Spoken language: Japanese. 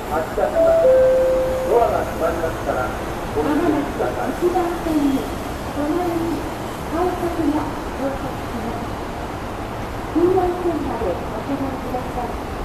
発車します。ドアが閉まりましたらご注意ください。 内側線に隣に改札が到着します。黄色い線までお下がりください。